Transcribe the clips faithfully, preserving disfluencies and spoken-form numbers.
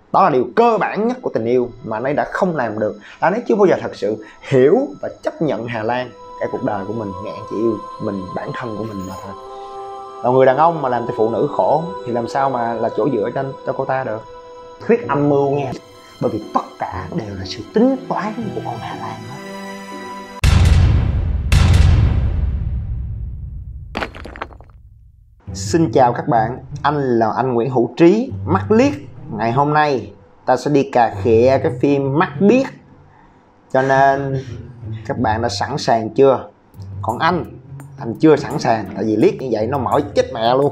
Đó là điều cơ bản nhất của tình yêu mà anh ấy đã không làm được. Anh ấy chưa bao giờ thật sự hiểu và chấp nhận Hà Lan, cái cuộc đời của mình. Ngạn chỉ yêu mình, bản thân của mình mà thôi. Còn người đàn ông mà làm cho phụ nữ khổ thì làm sao mà là chỗ dựa cho, cho cô ta được. Thuyết âm mưu nghe. Bởi vì tất cả đều là sự tính toán của con Hà Lan đó. Xin chào các bạn, anh là anh Nguyễn Hữu Trí, Mắt Liếc. Ngày hôm nay ta sẽ đi cà khịa cái phim Mắt Biếc. Cho nên các bạn đã sẵn sàng chưa? Còn anh, anh chưa sẵn sàng. Tại vì liếc như vậy nó mỏi chết mẹ luôn.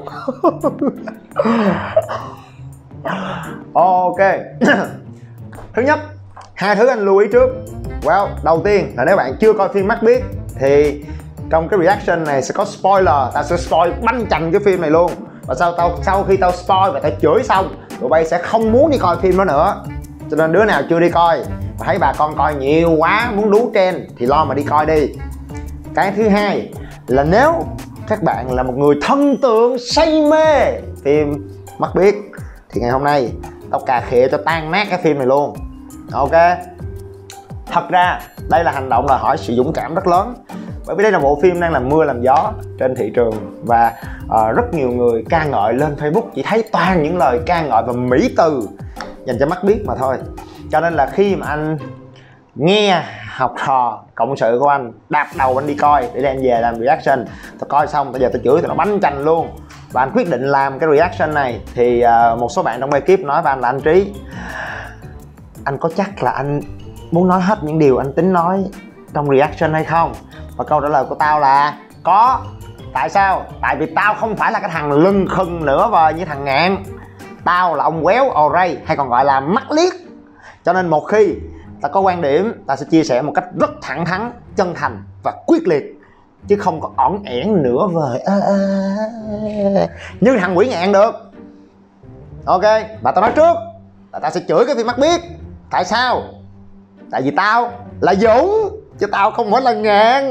Ok. Thứ nhất, hai thứ anh lưu ý trước. Well, đầu tiên là nếu bạn chưa coi phim Mắt Biếc thì trong cái reaction này sẽ có spoiler. Tao sẽ spoil banh chành cái phim này luôn. Và sau tao sau khi tao spoil và tao chửi xong, tụi bay sẽ không muốn đi coi phim đó nữa. Cho nên đứa nào chưa đi coi và thấy bà con coi nhiều quá muốn đú trend thì lo mà đi coi đi. Cái thứ hai là nếu các bạn là một người thần tượng say mê phim Mắt Biếc thì ngày hôm nay tao cà khịa cho tan nát cái phim này luôn. Ok. Thật ra đây là hành động đòi hỏi sự dũng cảm rất lớn. Bởi vì đây là bộ phim đang làm mưa làm gió trên thị trường. Và uh, rất nhiều người ca ngợi lên Facebook, chỉ thấy toàn những lời ca ngợi và mỹ từ dành cho Mắt Biếc mà thôi. Cho nên là khi mà anh nghe học trò cộng sự của anh đạp đầu anh đi coi để đem về làm reaction, tao coi xong bây giờ tao chửi tụi nó bánh chành luôn. Và anh quyết định làm cái reaction này thì uh, một số bạn trong ekip nói với anh là: anh Trí, anh có chắc là anh muốn nói hết những điều anh tính nói trong reaction hay không? Và câu trả lời của tao là có. Tại sao? Tại vì tao không phải là cái thằng lưng khừng nữa vời như thằng Ngạn. Tao là ông quéo Oray, hay còn gọi là Mắt Liếc. Cho nên một khi tao có quan điểm, tao sẽ chia sẻ một cách rất thẳng thắn, chân thành và quyết liệt, chứ không có ỏn ẻn nữa vời à, à, à, như thằng Quỷ Ngạn được. Ok. Và tao nói trước là tao sẽ chửi cái phim Mắt Biếc. Tại sao? Tại vì tao là Dũng, chứ tao không phải là Ngạn.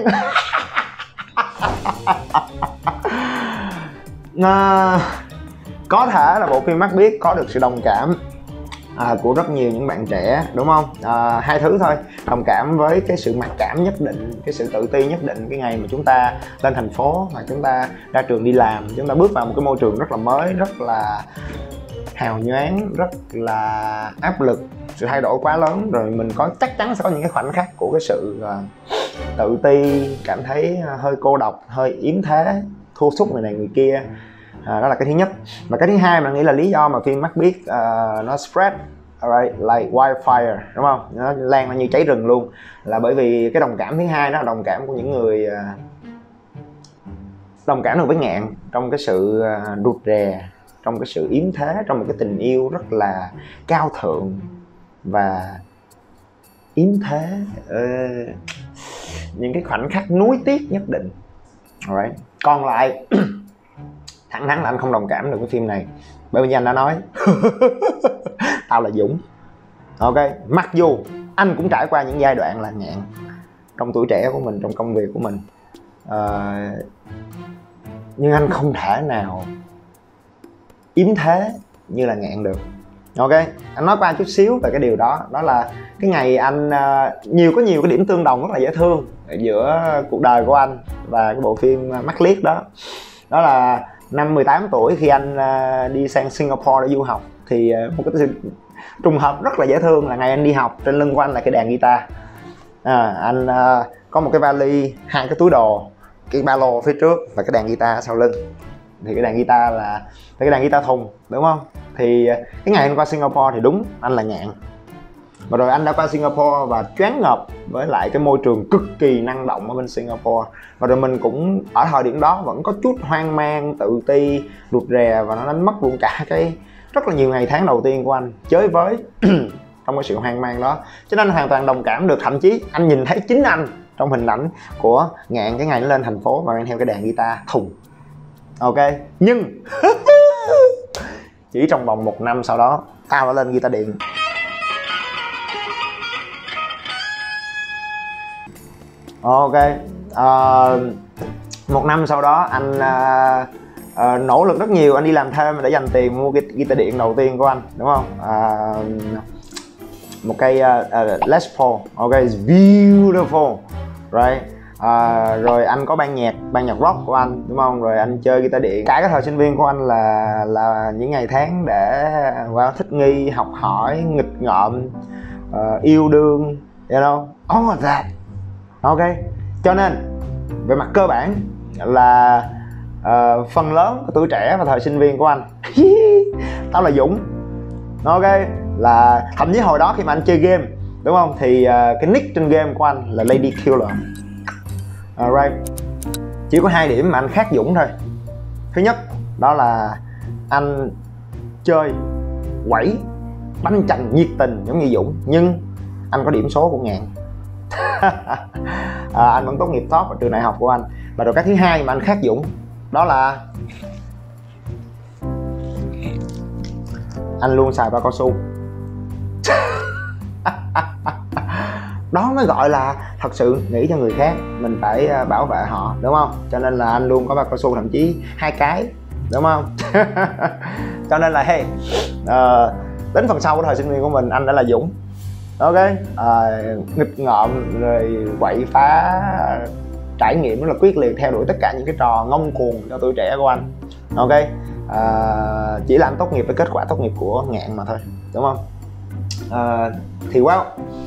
à, Có thể là bộ phim Mắt Biếc có được sự đồng cảm à, của rất nhiều những bạn trẻ, đúng không? À, hai thứ thôi. Đồng cảm với cái sự mặc cảm nhất định, cái sự tự ti nhất định cái ngày mà chúng ta lên thành phố, mà chúng ta ra trường đi làm, chúng ta bước vào một cái môi trường rất là mới, rất là hào nhoáng, rất là áp lực, sự thay đổi quá lớn. Rồi mình có chắc chắn sẽ có những cái khoảnh khắc của cái sự uh, tự ti, cảm thấy uh, hơi cô độc, hơi yếm thế, thua sút người này người kia. À, đó là cái thứ nhất. Và cái thứ hai mà nghĩ là lý do mà phim Mắt Biếc uh, nó spread alright, like wildfire, đúng không? Nó lan ra như cháy rừng luôn. Là bởi vì cái đồng cảm thứ hai đó là đồng cảm của những người uh, đồng cảm được với Ngạn trong cái sự uh, rụt rè, trong cái sự yếm thế, trong một cái tình yêu rất là cao thượng và yếm thế, uh, những cái khoảnh khắc nuối tiếc nhất định. Alright. Còn lại thẳng thắn là anh không đồng cảm được cái phim này, bởi vì như anh đã nói tao là Dũng. Ok. Mặc dù anh cũng trải qua những giai đoạn là Ngạn trong tuổi trẻ của mình, trong công việc của mình, uh, nhưng anh không thể nào yếm thế như là Ngạn được. Ok. Anh nói qua chút xíu về cái điều đó. Đó là cái ngày anh uh, nhiều có nhiều cái điểm tương đồng rất là dễ thương giữa cuộc đời của anh và cái bộ phim Mắt Liếc đó. Đó là năm mười tám tuổi khi anh uh, đi sang Singapore để du học, thì uh, một cái sự trùng hợp rất là dễ thương là ngày anh đi học, trên lưng của anh là cái đàn guitar. À, anh uh, có một cái vali, hai cái túi đồ, cái ba lô phía trước và cái đàn guitar sau lưng. Thì cái đàn guitar là cái đàn guitar thùng, đúng không? Thì uh, cái ngày anh qua Singapore thì đúng anh là Ngạn. Và rồi anh đã qua Singapore và choáng ngợp với lại cái môi trường cực kỳ năng động ở bên Singapore. Và rồi mình cũng ở thời điểm đó vẫn có chút hoang mang, tự ti, rụt rè, và nó đánh mất luôn cả cái rất là nhiều ngày tháng đầu tiên của anh chơi với trong cái sự hoang mang đó. Cho nên hoàn toàn đồng cảm được. Thậm chí anh nhìn thấy chính anh trong hình ảnh của Ngạn cái ngày nó lên thành phố và mang theo cái đàn guitar thùng. Ok. Nhưng chỉ trong vòng một năm sau đó tao đã lên guitar điện. Ok. Uh, một năm sau đó anh uh, uh, nỗ lực rất nhiều, anh đi làm thêm để dành tiền mua cái guitar điện đầu tiên của anh, đúng không? Uh, một cây uh, uh, Les Paul, ok, it's beautiful, right? Uh, rồi anh có ban nhạc ban nhạc rock của anh, đúng không? Rồi anh chơi guitar điện. Cả cái thời sinh viên của anh là là những ngày tháng để wow, thích nghi, học hỏi, nghịch ngợm, uh, yêu đương, you know, all of that, ok. Cho nên về mặt cơ bản là uh, phần lớn của tuổi trẻ và thời sinh viên của anh tao là Dũng, ok, là thậm chí hồi đó khi mà anh chơi game, đúng không, thì uh, cái nick trên game của anh là Lady Killer. Alright, chỉ có hai điểm mà anh khác Dũng thôi. Thứ nhất đó là anh chơi quẩy banh chành nhiệt tình giống như Dũng, nhưng anh có điểm số của Ngạn. à, anh vẫn tốt nghiệp top ở trường đại học của anh. Và rồi cái thứ hai mà anh khác Dũng đó là anh luôn xài bao cao su. Đó mới gọi là thật sự nghĩ cho người khác, mình phải bảo vệ họ, đúng không? Cho nên là anh luôn có bao cao su, thậm chí hai cái, đúng không? Cho nên là hey, uh, đến phần sau của thời sinh viên của mình anh đã là Dũng, ok, uh, nghịch ngợm rồi quậy phá, trải nghiệm rất là quyết liệt, theo đuổi tất cả những cái trò ngông cuồng cho tuổi trẻ của anh, ok. Uh, chỉ là anh tốt nghiệp với kết quả tốt nghiệp của Ngạn mà thôi, đúng không? Uh, thì wow,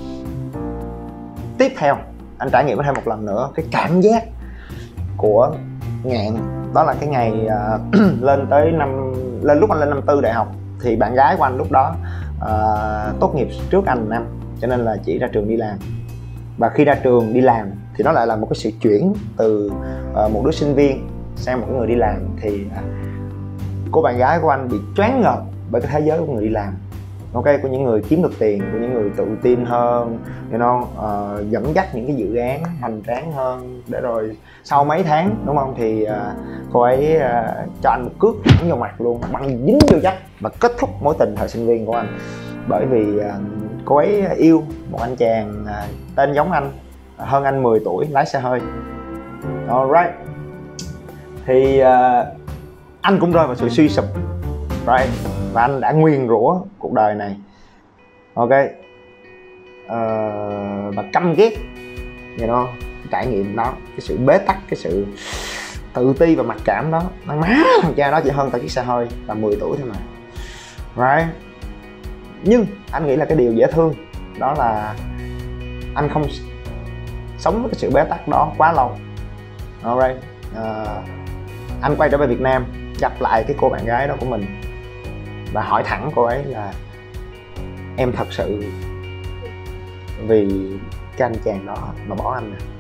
tiếp theo anh trải nghiệm thêm một lần nữa cái cảm giác của Ngạn, đó là cái ngày uh, lên tới năm lên lúc anh lên năm tư đại học thì bạn gái của anh lúc đó uh, tốt nghiệp trước anh năm, cho nên là chỉ ra trường đi làm. Và khi ra trường đi làm thì nó lại là một cái sự chuyển từ uh, một đứa sinh viên sang một người đi làm. Thì uh, cô bạn gái của anh bị choáng ngợp bởi cái thế giới của người đi làm, ok, của những người kiếm được tiền, của những người tự tin hơn, you know, uh, dẫn dắt những cái dự án hoành tráng hơn. Để rồi sau mấy tháng, đúng không, thì uh, cô ấy uh, cho anh một cước thẳng vào mặt luôn, băng dính vô chắc, và kết thúc mối tình thời sinh viên của anh. Bởi vì uh, cô ấy yêu một anh chàng uh, tên giống anh, hơn anh mười tuổi, lái xe hơi. Alright, thì uh, anh cũng rơi vào sự suy sụp, right? Và anh đã nguyền rủa cuộc đời này, ok, uh, và căm ghét, you know, cái trải nghiệm đó, cái sự bế tắc, cái sự tự ti và mặc cảm đó. Nó má thằng cha đó chỉ hơn tao chiếc xe hơi, là mười tuổi thôi mà, right? Nhưng anh nghĩ là cái điều dễ thương đó là anh không sống với cái sự bế tắc đó quá lâu. Alright, uh, anh quay trở về Việt Nam, gặp lại cái cô bạn gái đó của mình và hỏi thẳng cô ấy là em thật sự vì cái anh chàng đó mà bỏ anh à?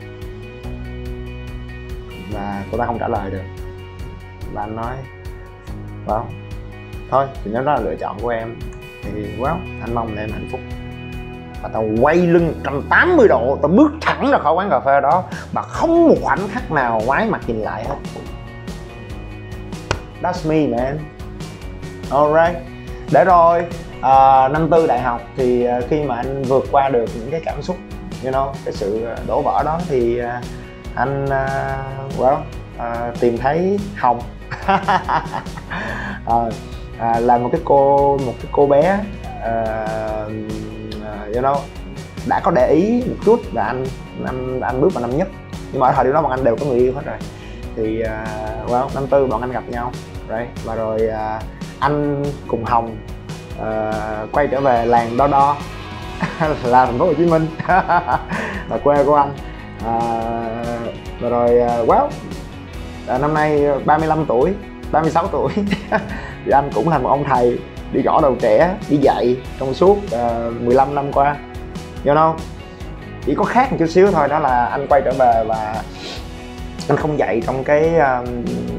Và cô ta không trả lời được. Và anh nói well, thôi thì nếu đó là lựa chọn của em thì well, anh mong là em hạnh phúc. Và tao quay lưng một trăm tám mươi độ, tao bước thẳng ra khỏi quán cà phê đó mà không một khoảnh khắc nào ngoái mặt nhìn lại hết. That's me, man. Alright. Để rồi uh, năm tư đại học thì uh, khi mà anh vượt qua được những cái cảm xúc, you know, cái sự đổ vỡ đó, thì uh, anh uh, well, uh, tìm thấy Hồng. uh, uh, là một cái cô một cái cô bé uh, uh, you know, đã có để ý một chút, và anh anh anh bước vào năm nhất, nhưng mà ở thời điểm đó bọn anh đều có người yêu hết rồi. Thì uh, well, năm tư bọn anh gặp nhau, right? Và rồi uh, anh cùng Hồng uh, quay trở về làng Đo Đo là thành phố Hồ Chí Minh, là quê của anh. Uh, và rồi uh, well, uh, năm nay ba mươi lăm tuổi, ba mươi sáu tuổi thì anh cũng là một ông thầy đi gõ đầu trẻ, đi dạy trong suốt uh, mười lăm năm qua, you know. Chỉ có khác một chút xíu thôi, đó là anh quay trở về và anh không dạy trong cái uh,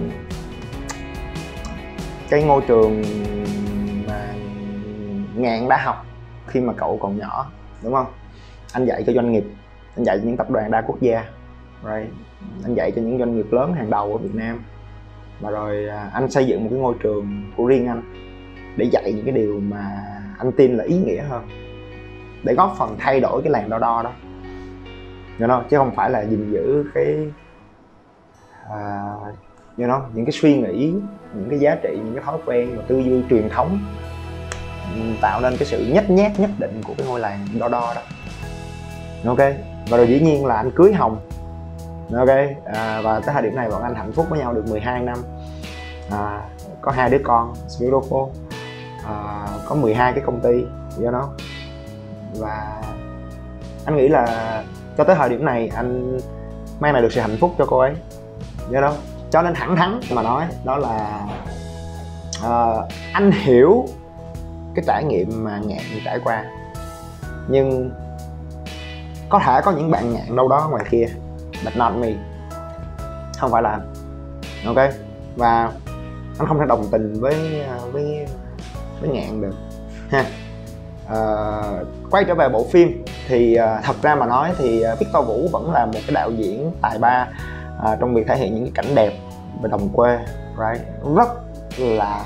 cái ngôi trường mà Ngạn đã học khi mà cậu còn nhỏ, đúng không? Anh dạy cho doanh nghiệp, anh dạy cho những tập đoàn đa quốc gia, right? Anh dạy cho những doanh nghiệp lớn hàng đầu ở Việt Nam. Và rồi anh xây dựng một cái ngôi trường của riêng anh để dạy những cái điều mà anh tin là ý nghĩa hơn, để góp phần thay đổi cái làng Đo Đo đó, you know? Chứ không phải là gìn giữ cái uh, you know, những cái suy nghĩ, những cái giá trị, những cái thói quen và tư duy truyền thống tạo nên cái sự nhếch nhác nhất định của cái ngôi làng Đo Đo đó. Ok, và rồi dĩ nhiên là anh cưới Hồng. Ok, à, và tới thời điểm này bọn anh hạnh phúc với nhau được mười hai năm, à, có hai đứa con, it's beautiful, à, có mười hai cái công ty, you know. Và anh nghĩ là cho tới thời điểm này anh mang lại được sự hạnh phúc cho cô ấy, you know. Cho nên thẳng thắn mà nói đó là uh, anh hiểu cái trải nghiệm mà Ngạn trải qua, nhưng có thể có những bạn Ngạn đâu đó ngoài kia, but not me, không phải là anh. Ok, và anh không thể đồng tình với với với Ngạn được ha. Uh, quay trở về bộ phim thì uh, thật ra mà nói thì uh, Victor Vũ vẫn là một cái đạo diễn tài ba uh, trong việc thể hiện những cái cảnh đẹp về đồng quê, right? Rất là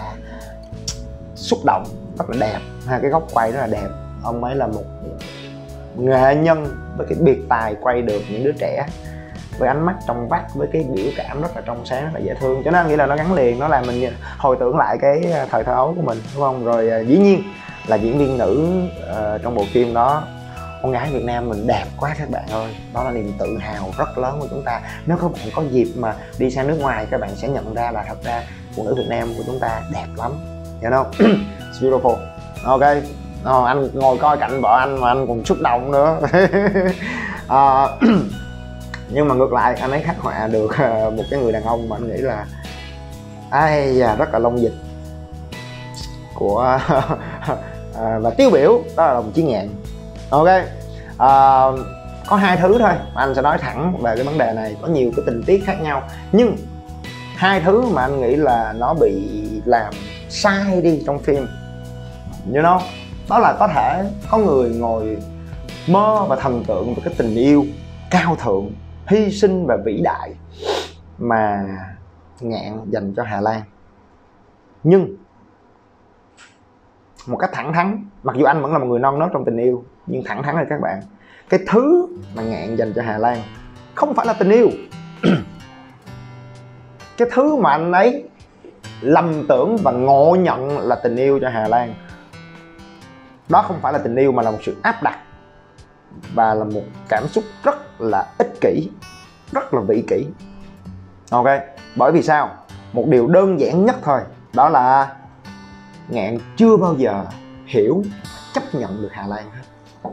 xúc động, rất là đẹp, hai cái góc quay rất là đẹp. Ông ấy là một nghệ nhân với cái biệt tài quay được những đứa trẻ với ánh mắt trong vắt, với cái biểu cảm rất là trong sáng, rất là dễ thương. Cho nên anh nghĩ là nó gắn liền, nó làm mình hồi tưởng lại cái thời thơ ấu của mình, đúng không? Rồi uh, dĩ nhiên là diễn viên nữ uh, trong bộ phim đó, con gái Việt Nam mình đẹp quá các bạn ơi. Đó là niềm tự hào rất lớn của chúng ta. Nếu các bạn có dịp mà đi sang nước ngoài, các bạn sẽ nhận ra là thật ra phụ nữ Việt Nam của chúng ta đẹp lắm, you know. It's beautiful. Ok, oh, anh ngồi coi cạnh vợ anh mà anh còn xúc động nữa. uh, nhưng mà ngược lại anh ấy khắc họa được uh, một cái người đàn ông mà anh nghĩ là ai da rất là long dịch của uh, và tiêu biểu, đó là đồng chí Ngạn. Ok, uh, có hai thứ thôi anh sẽ nói thẳng về cái vấn đề này. Có nhiều cái tình tiết khác nhau, nhưng hai thứ mà anh nghĩ là nó bị làm sai đi trong phim, you know, đó là có thể có người ngồi mơ và thần tượng về cái tình yêu cao thượng, hy sinh và vĩ đại mà Ngạn dành cho Hà Lan. Nhưng một cách thẳng thắn, mặc dù anh vẫn là một người non nớt trong tình yêu, nhưng thẳng thắn là các bạn, cái thứ mà Ngạn dành cho Hà Lan không phải là tình yêu. Cái thứ mà anh ấy lầm tưởng và ngộ nhận là tình yêu cho Hà Lan, đó không phải là tình yêu mà là một sự áp đặt và là một cảm xúc rất là ích kỷ, rất là vĩ kỷ. Ok, bởi vì sao? Một điều đơn giản nhất thôi, đó là Ngạn chưa bao giờ hiểu, chấp nhận được Hà Lan hết.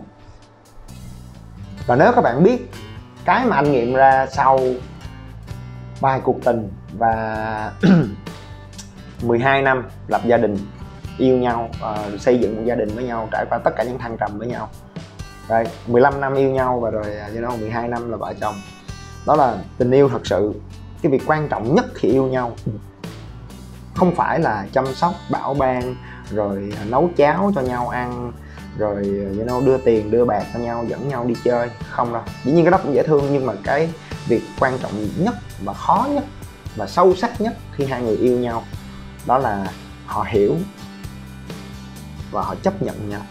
Và nếu các bạn biết cái mà anh nghiệm ra sau vài cuộc tình và mười hai năm lập gia đình, yêu nhau, uh, xây dựng một gia đình với nhau, trải qua tất cả những thăng trầm với nhau, rồi mười lăm năm yêu nhau và rồi you know, mười hai năm là vợ chồng. Đó là tình yêu thật sự. Cái việc quan trọng nhất khi yêu nhau không phải là chăm sóc, bảo ban, rồi nấu cháo cho nhau ăn, rồi you know, đưa tiền, đưa bạc cho nhau, dẫn nhau đi chơi. Không đâu. Dĩ nhiên cái đó cũng dễ thương, nhưng mà cái việc quan trọng nhất và khó nhất và sâu sắc nhất khi hai người yêu nhau, đó là họ hiểu và họ chấp nhận nhau.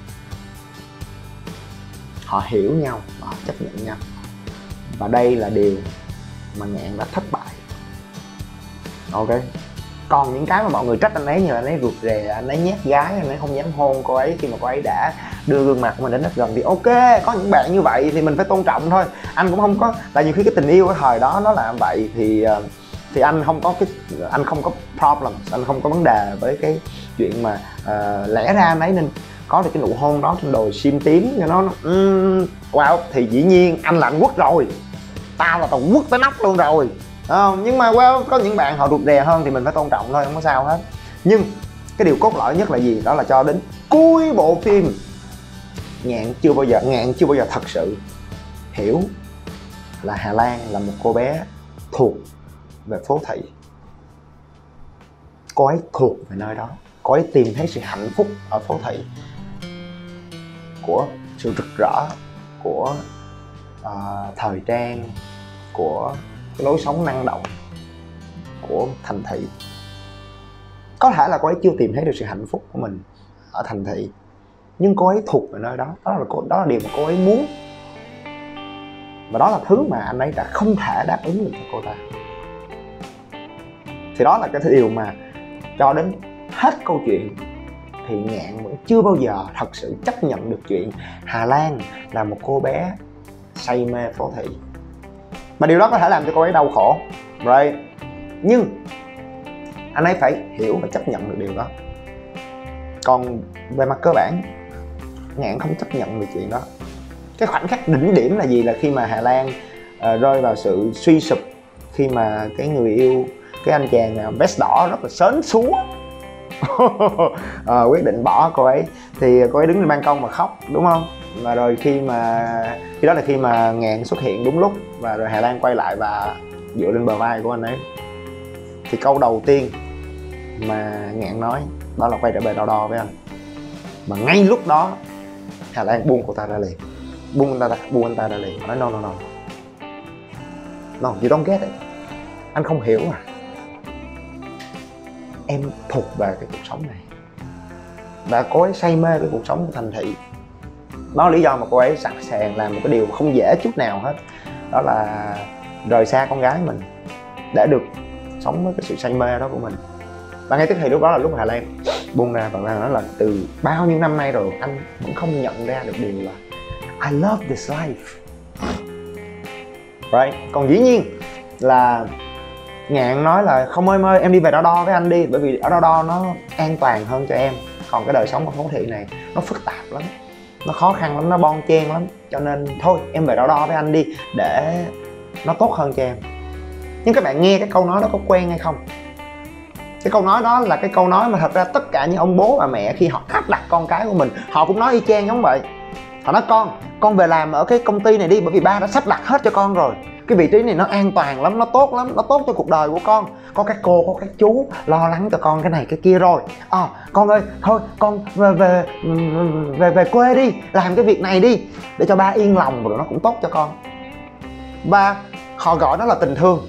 Họ hiểu nhau và họ chấp nhận nhau. Và đây là điều mà Ngạn đã thất bại. Ok. Còn những cái mà mọi người trách anh ấy như là anh ấy rụt rè, anh ấy nhát gái, anh ấy không dám hôn cô ấy khi mà cô ấy đã đưa gương mặt của mình đến rất gần, thì ok, có những bạn như vậy thì mình phải tôn trọng thôi. Anh cũng không có, tại nhiều khi cái tình yêu ở thời đó nó là vậy thì thì anh không có cái anh không có problem, anh không có vấn đề với cái chuyện mà uh, lẽ ra anh ấy nên có được cái nụ hôn đó trên đồi sim tím cho nó um, wow, thì dĩ nhiên anh là anh quất rồi, tao là tao quất tới nóc luôn rồi. Uh, nhưng mà well, có những bạn họ rụt rè hơn thì mình phải tôn trọng thôi, không có sao hết. Nhưng cái điều cốt lõi nhất là gì? Đó là cho đến cuối bộ phim Ngạn chưa bao giờ Ngạn chưa bao giờ thật sự hiểu là Hà Lan là một cô bé thuộc về phố thị. Cô ấy thuộc về nơi đó, cô ấy tìm thấy sự hạnh phúc ở phố thị, của sự rực rỡ, của uh, thời trang, của cái lối sống năng động của thành thị. Có thể là cô ấy chưa tìm thấy được sự hạnh phúc của mình ở thành thị, nhưng cô ấy thuộc về nơi đó. Đó là, cô, đó là điều mà cô ấy muốn. Và đó là thứ mà anh ấy đã không thể đáp ứng được cho cô ta. Thì đó là cái điều mà cho đến hết câu chuyện thì Ngạn vẫn chưa bao giờ thật sự chấp nhận được chuyện Hà Lan là một cô bé say mê phố thị. Mà điều đó có thể làm cho cô ấy đau khổ, right? Nhưng anh ấy phải hiểu và chấp nhận được điều đó. Còn về mặt cơ bản, Ngạn không chấp nhận được chuyện đó. Cái khoảnh khắc đỉnh điểm là gì? Là khi mà Hà Lan uh, rơi vào sự suy sụp, khi mà cái người yêu, cái anh chàng vest đỏ rất là sến súa à, quyết định bỏ cô ấy, thì cô ấy đứng trên ban công mà khóc, đúng không? Và rồi khi mà khi đó là khi mà Ngạn xuất hiện đúng lúc, và rồi Hà Lan quay lại và dựa lên bờ vai của anh ấy. Thì câu đầu tiên mà Ngạn nói đó là quay trở về đo đo với anh. Mà ngay lúc đó Hà Lan buông cô ta ra liền, buông anh ta buông anh ta ra liền, nói no no no no, you don't get it, anh không hiểu à, em thuộc về cái cuộc sống này. Và cô ấy say mê cái cuộc sống của thành thị. Đó là lý do mà cô ấy sẵn sàng làm một cái điều không dễ chút nào hết, đó là rời xa con gái mình để được sống với cái sự say mê đó của mình. Và ngay tức thì lúc đó là lúc Hà Lan buông ra, và nói là từ bao nhiêu năm nay rồi anh vẫn không nhận ra được điều là I love this life, right? Còn dĩ nhiên là Ngạn nói là không ơi ơi em đi về đo đo với anh đi, bởi vì ở đo đo nó an toàn hơn cho em. Còn cái đời sống ở phố thị này nó phức tạp lắm, nó khó khăn lắm, nó bon chen lắm, cho nên thôi em về đo đo với anh đi để nó tốt hơn cho em. Nhưng các bạn nghe cái câu nói đó có quen hay không? Cái câu nói đó là cái câu nói mà thật ra tất cả những ông bố và mẹ khi họ áp đặt con cái của mình, họ cũng nói y chang giống vậy. Họ nói con, con về làm ở cái công ty này đi, bởi vì ba đã sắp đặt hết cho con rồi. Cái vị trí này nó an toàn lắm, nó tốt lắm, nó tốt cho cuộc đời của con. Có các cô, có các chú lo lắng cho con cái này cái kia rồi. À, con ơi, thôi con về, về về về quê đi, làm cái việc này đi để cho ba yên lòng, rồi nó cũng tốt cho con. Và họ gọi nó là tình thương.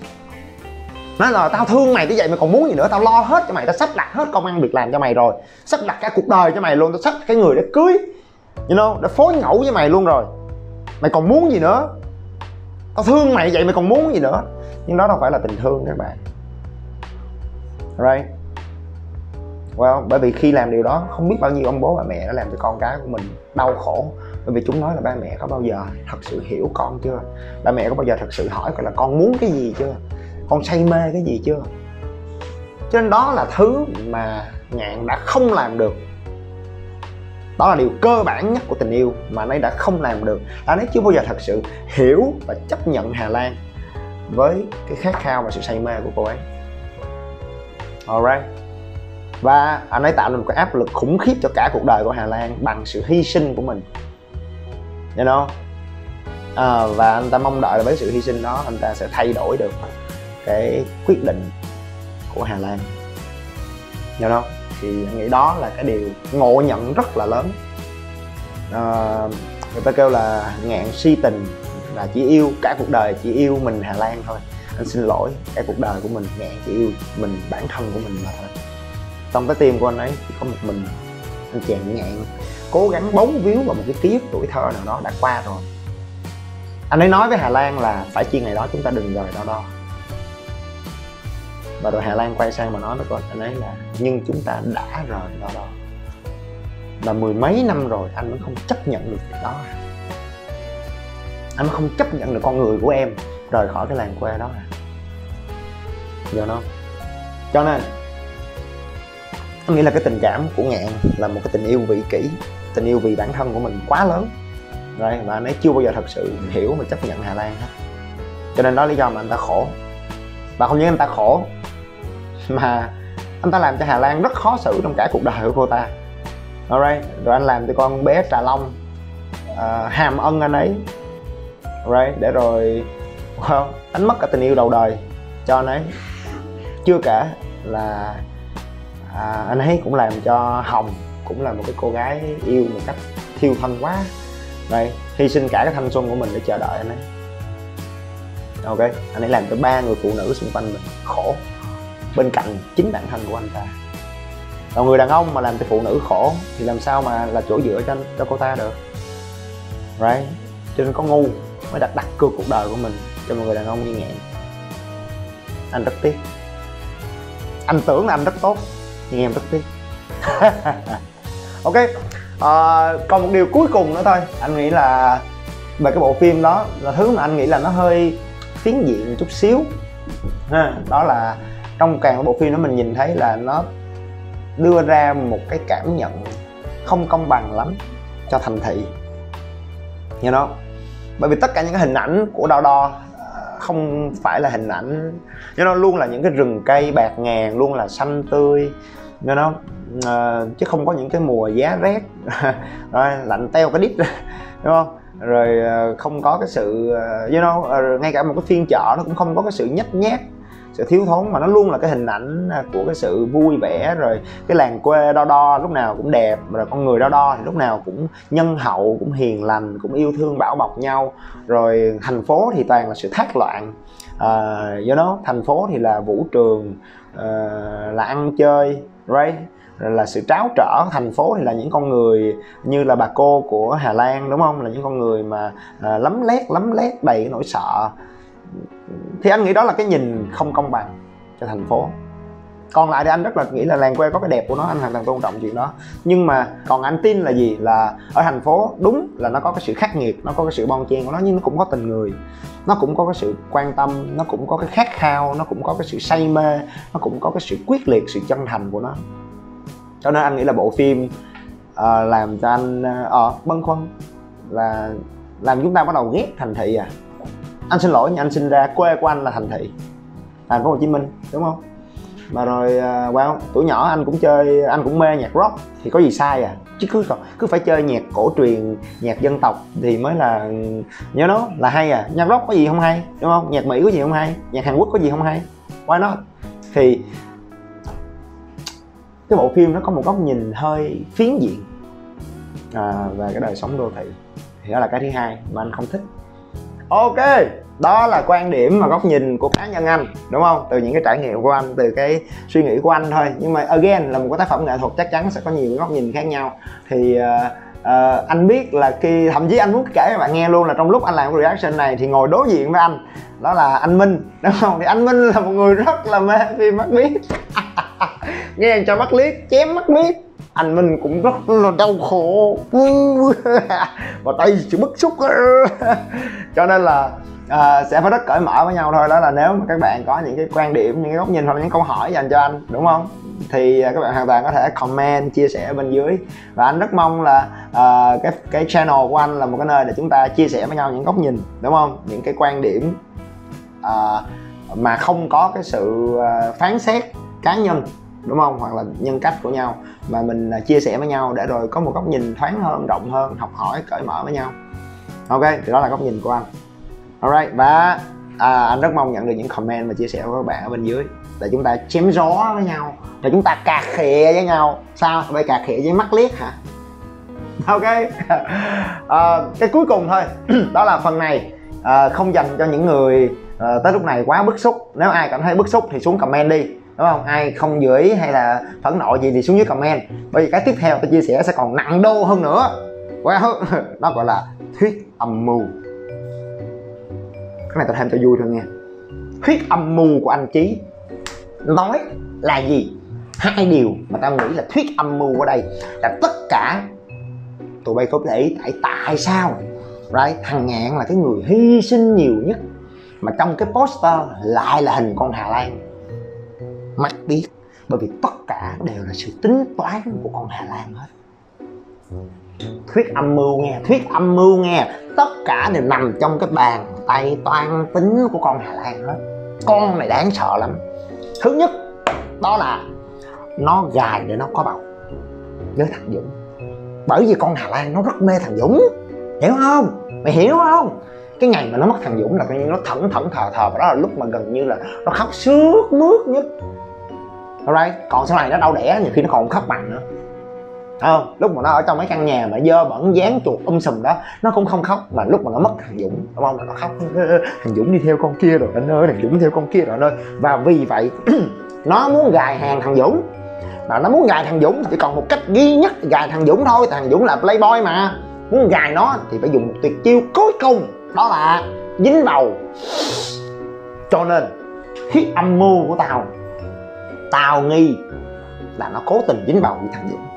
Nói là tao thương mày tới vậy mày còn muốn gì nữa, tao lo hết cho mày, tao sắp đặt hết công ăn việc làm cho mày rồi, sắp đặt cả cuộc đời cho mày luôn, tao sắp cái người để cưới, you know, để phối ngẫu với mày luôn rồi, mày còn muốn gì nữa, tao thương mày vậy mày còn muốn gì nữa. Nhưng đó đâu phải là tình thương các bạn, right? Well, bởi vì khi làm điều đó, không biết bao nhiêu ông bố bà mẹ đã làm cho con cái của mình đau khổ. Bởi vì chúng nói là ba mẹ có bao giờ thật sự hiểu con chưa? Ba mẹ có bao giờ thật sự hỏi coi là con muốn cái gì chưa? Con say mê cái gì chưa? Cho nên đó là thứ mà Ngạn đã không làm được. Đó là điều cơ bản nhất của tình yêu mà anh ấy đã không làm được. Anh ấy chưa bao giờ thật sự hiểu và chấp nhận Hà Lan với cái khát khao và sự say mê của cô ấy. Alright. Và anh ấy tạo nên một cái áp lực khủng khiếp cho cả cuộc đời của Hà Lan bằng sự hy sinh của mình, you know? À, và anh ta mong đợi là với sự hy sinh đó anh ta sẽ thay đổi được cái quyết định của Hà Lan, you know? Thì anh nghĩ đó là cái điều ngộ nhận rất là lớn. À, người ta kêu là Ngạn si tình là chỉ yêu cả cuộc đời, chỉ yêu mình Hà Lan thôi. Anh xin lỗi, cái cuộc đời của mình Ngạn chỉ yêu mình, bản thân của mình mà thôi. Trong cái tim của anh ấy chỉ có một mình anh chàng Ngạn cố gắng bấu víu vào một cái ký ức tuổi thơ nào đó đã qua rồi. Anh ấy nói với Hà Lan là phải chi ngày đó chúng ta đừng rời đo đo. Và rồi Hà Lan quay sang mà nói với con anh ấy là nhưng chúng ta đã rời đo đo. Và mười mấy năm rồi anh vẫn không chấp nhận được việc đó. Anh không chấp nhận được con người của em rời khỏi cái làng quê đó. Giờ nó. Cho nên anh nghĩ là cái tình cảm của Ngạn là một cái tình yêu vị kỷ, tình yêu vì bản thân của mình quá lớn. Rồi, và anh ấy chưa bao giờ thật sự hiểu và chấp nhận Hà Lan hết. Cho nên đó là lý do mà anh ta khổ. Và không những anh ta khổ mà anh ta làm cho Hà Lan rất khó xử trong cả cuộc đời của cô ta. Alright, rồi anh làm cho con bé Trà Long uh, hàm ân anh ấy. Alright, để rồi well, đánh mất cả tình yêu đầu đời cho anh ấy. Chưa kể là à, anh ấy cũng làm cho Hồng, cũng là một cái cô gái yêu một cách thiêu thân quá, đây hy sinh cả cái thanh xuân của mình để chờ đợi anh ấy. Ok, anh ấy làm cho ba người phụ nữ xung quanh mình khổ bên cạnh chính bản thân của anh ta. Còn người đàn ông mà làm cho phụ nữ khổ thì làm sao mà là chỗ dựa cho anh, cho cô ta được, right? Cho nên có ngu mới đặt đặt cược cuộc đời của mình cho một người đàn ông như Ngạn. Anh rất tiếc. Anh tưởng là anh rất tốt nhưng em rất tiếc. Ok, à, còn một điều cuối cùng nữa thôi. Anh nghĩ là về cái bộ phim đó là thứ mà anh nghĩ là nó hơi phiến diện chút xíu ha. Đó là trong càng bộ phim đó mình nhìn thấy là nó đưa ra một cái cảm nhận không công bằng lắm cho thành thị, you know? Bởi vì tất cả những cái hình ảnh của Đo Đo không phải là hình ảnh, you know, luôn là những cái rừng cây bạt ngàn, luôn là xanh tươi, you know? Uh, chứ không có những cái mùa giá rét rồi lạnh teo cái đít đúng không? Rồi uh, không có cái sự uh, you know, uh, ngay cả một cái phiên chợ nó cũng không có cái sự nhếch nhác, sự thiếu thốn, mà nó luôn là cái hình ảnh của cái sự vui vẻ. Rồi cái làng quê Đo Đo lúc nào cũng đẹp, rồi con người Đo Đo thì lúc nào cũng nhân hậu, cũng hiền lành, cũng yêu thương bảo bọc nhau. Rồi thành phố thì toàn là sự thác loạn, uh, you know, thành phố thì là vũ trường, uh, là ăn chơi, right? Rồi là sự tráo trở. Thành phố thì là những con người như là bà cô của Hà Lan, đúng không? Là những con người mà uh, lấm lét lấm lét đầy cái nỗi sợ. Thì anh nghĩ đó là cái nhìn không công bằng cho thành phố. Còn lại thì anh rất là nghĩ là làng quê có cái đẹp của nó, anh hoàn toàn tôn trọng chuyện đó. Nhưng mà còn anh tin là gì? Là ở thành phố đúng là nó có cái sự khắc nghiệt, nó có cái sự bon chen của nó, nhưng nó cũng có tình người, nó cũng có cái sự quan tâm, nó cũng có cái khát khao, nó cũng có cái sự say mê, nó cũng có cái sự quyết liệt, sự chân thành của nó. Cho nên anh nghĩ là bộ phim uh, làm cho anh uh, băn khoăn, là làm chúng ta bắt đầu ghét thành thị à. Anh xin lỗi nhưng anh sinh ra quê của anh là thành thị, thành phố Hồ Chí Minh, đúng không? Mà rồi uh, wow, tuổi nhỏ anh cũng chơi, anh cũng mê nhạc rock, thì có gì sai à? Chứ cứ cứ phải chơi nhạc cổ truyền, nhạc dân tộc thì mới là nhớ nó là hay à. Nhạc rock có gì không hay, đúng không? Nhạc Mỹ có gì không hay, nhạc Hàn Quốc có gì không hay, why not? Thì cái bộ phim nó có một góc nhìn hơi phiến diện à, về cái đời sống đô thị, thì đó là cái thứ hai mà anh không thích. Ok, đó là quan điểm và góc nhìn của cá nhân anh, đúng không? Từ những cái trải nghiệm của anh, từ cái suy nghĩ của anh thôi. Nhưng mà again, là một cái tác phẩm nghệ thuật chắc chắn sẽ có nhiều góc nhìn khác nhau. Thì uh, uh, anh biết là khi, thậm chí anh muốn kể các bạn nghe luôn là trong lúc anh làm cái reaction này thì ngồi đối diện với anh đó là anh Minh, đúng không? Thì anh Minh là một người rất là mê phim Mắt Biếc. Nghe cho mắt liếc, chém mắt biếc. Anh Minh cũng rất là đau khổ và tay chỉ bức xúc. Cho nên là à, sẽ phải rất cởi mở với nhau thôi. Đó là nếu mà các bạn có những cái quan điểm, những cái góc nhìn hoặc là những câu hỏi dành cho anh, đúng không, thì các bạn hoàn toàn có thể comment, chia sẻ bên dưới. Và anh rất mong là à, cái cái channel của anh là một cái nơi để chúng ta chia sẻ với nhau những góc nhìn, đúng không, những cái quan điểm à, mà không có cái sự à, phán xét cá nhân, đúng không, hoặc là nhân cách của nhau, mà mình chia sẻ với nhau để rồi có một góc nhìn thoáng hơn, rộng hơn, học hỏi, cởi mở với nhau. Ok, thì đó là góc nhìn của anh. Alright, và à, anh rất mong nhận được những comment và chia sẻ của các bạn ở bên dưới để chúng ta chém gió với nhau, để chúng ta cà khịa với nhau. Sao? Vậy cà khịa với mắt liếc hả? Ok. À, cái cuối cùng thôi, đó là phần này à, không dành cho những người à, tới lúc này quá bức xúc. Nếu ai cảm thấy bức xúc thì xuống comment đi, đúng không? Ai không vừa ý hay là phẫn nộ gì thì xuống dưới comment, bởi vì cái tiếp theo tôi chia sẻ sẽ còn nặng đô hơn nữa. Well, nó gọi là thuyết âm mưu. Cái này tôi thêm cho vui thôi nha. Thuyết âm mưu của anh Chí nói là gì? Hai điều mà tao nghĩ là thuyết âm mưu ở đây là tất cả tụi bay có để ý tại tại sao right? Thằng Ngạn là cái người hy sinh nhiều nhất, mà trong cái poster lại là hình con Hà Lan. Mắt biết, bởi vì tất cả đều là sự tính toán của con Hà Lan hết. Thuyết âm mưu nghe, thuyết âm mưu nghe, tất cả đều nằm trong cái bàn tay toan tính của con Hà Lan hết. Con này đáng sợ lắm. Thứ nhất, đó là nó gài để nó có bầu với thằng Dũng. Bởi vì con Hà Lan nó rất mê thằng Dũng, hiểu không? Mày hiểu không? Cái ngày mà nó mất thằng Dũng là coi như nó thẫn thẫn thờ thờ, và đó là lúc mà gần như là nó khóc sướt mướt nhất. Alright, còn sau này nó đau đẻ, nhiều khi nó còn khóc bằng nữa. Không, lúc mà nó ở trong mấy căn nhà mà dơ bẩn dán chuột um sùm đó, nó cũng không khóc. Mà lúc mà nó mất thằng Dũng, đúng không, nó khóc. Thằng Dũng đi theo con kia rồi anh ơi, thằng Dũng đi theo con kia rồi anh ơi. Và vì vậy nó muốn gài hàng thằng Dũng. Mà nó muốn gài thằng Dũng thì chỉ còn một cách duy nhất gài thằng Dũng thôi. Thằng Dũng là playboy mà. Muốn gài nó thì phải dùng một tuyệt chiêu cuối cùng, đó là dính bầu. Cho nên thuyết âm mưu của tao tao nghi là nó cố tình dính bầu với thằng Dũng.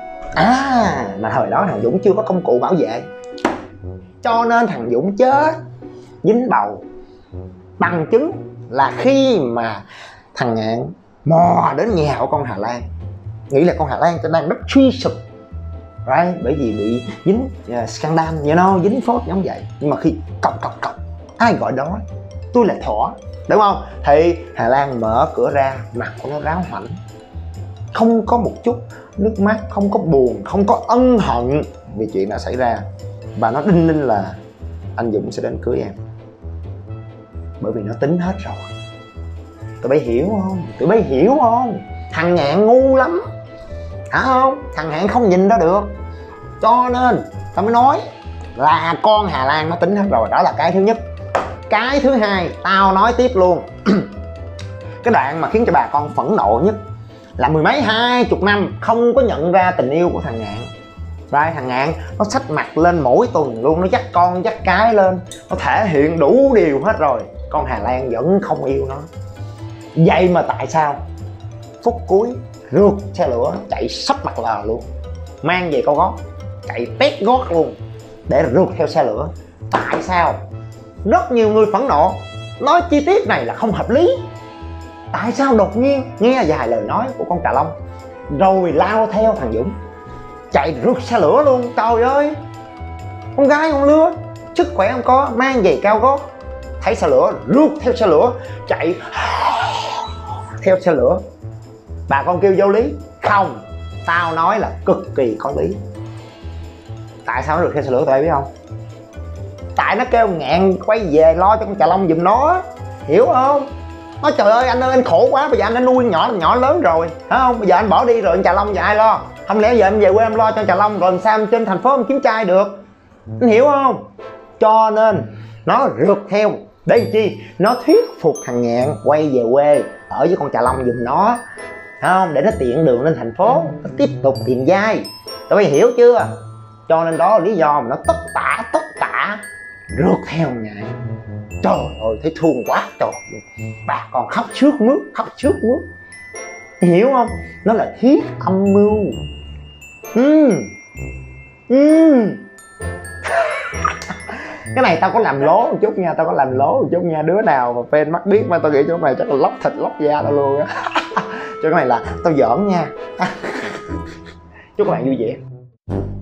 À mà thời đó thằng Dũng chưa có công cụ bảo vệ, cho nên thằng Dũng chết dính bầu. Bằng chứng là khi mà thằng Ngạn mò đến nhà của con Hà Lan, nghĩ là con Hà Lan đang rất suy sụp, right? Bởi vì bị dính uh, scandal, you know, dính phốt giống vậy. Nhưng mà khi cọc cọc cọc, ai gọi đó tôi là thỏ, đúng không? Thì Hà Lan mở cửa ra, mặt của nó ráo hoảnh, không có một chút nước mắt, không có buồn, không có ân hận vì chuyện nào xảy ra. Và nó đinh ninh là anh Dũng sẽ đến cưới em, bởi vì nó tính hết rồi. Tụi bay hiểu không? Tụi bay hiểu không? Thằng Ngạn ngu lắm, hả không? Thằng Ngạn không nhìn ra được, cho nên tao mới nói là con Hà Lan nó tính hết rồi. Đó là cái thứ nhất. Cái thứ hai, tao nói tiếp luôn. Cái đoạn mà khiến cho bà con phẫn nộ nhất là mười mấy hai chục năm không có nhận ra tình yêu của thằng Ngạn. Right, thằng Ngạn nó xách mặt lên mỗi tuần luôn, nó dắt con dắt cái lên, nó thể hiện đủ điều hết rồi, con Hà Lan vẫn không yêu nó. Vậy mà tại sao phút cuối rượt xe lửa chạy sắp mặt lờ luôn, mang về câu gót, chạy tét gót luôn để rượt theo xe lửa? Tại sao? Rất nhiều người phẫn nộ, nói chi tiết này là không hợp lý. Tại sao đột nhiên nghe vài lời nói của con Trà Long rồi lao theo thằng Dũng, chạy rượt xe lửa luôn? Trời ơi, con gái con lứa, sức khỏe không có, mang giày cao gót, thấy xe lửa rượt theo xe lửa, chạy theo xe lửa. Bà con kêu vô lý. Không, tao nói là cực kỳ có lý. Tại sao nó rượt theo xe lửa tụi bay biết không? Tại nó kêu Ngạn quay về lo cho con Trà Long giùm nó, hiểu không? Nói trời ơi anh ơi, anh khổ quá, bây giờ anh đã nuôi nhỏ nhỏ lớn rồi, phải không? Bây giờ anh bỏ đi rồi anh Trà Long giờ ai lo? Không lẽ giờ em về quê em lo cho Trà Long rồi làm sao em trên thành phố em kiếm trai được? Anh hiểu không? Cho nên nó rượt theo để làm chi? Nó thuyết phục thằng Ngạn quay về quê ở với con Trà Long giùm nó, phải không? Để nó tiện đường lên thành phố, nó tiếp tục tìm giai. Tụi bay hiểu chưa? Cho nên đó là lý do mà nó tất tả tất tả rượt theo Ngạn. Trời ơi, thấy thương quá trời luôn. Bà còn khóc sướt mướt, khóc sướt mướt, hiểu không? Nó là thiết âm mưu. uhm. uhm. Cái này tao có làm lố một chút nha, tao có làm lố một chút nha. Đứa nào mà fan mắt biết mà tao nghĩ chỗ này chắc là lóc thịt lóc da tao luôn á. Cho cái này là tao giỡn nha. Chúc các bạn vui vẻ.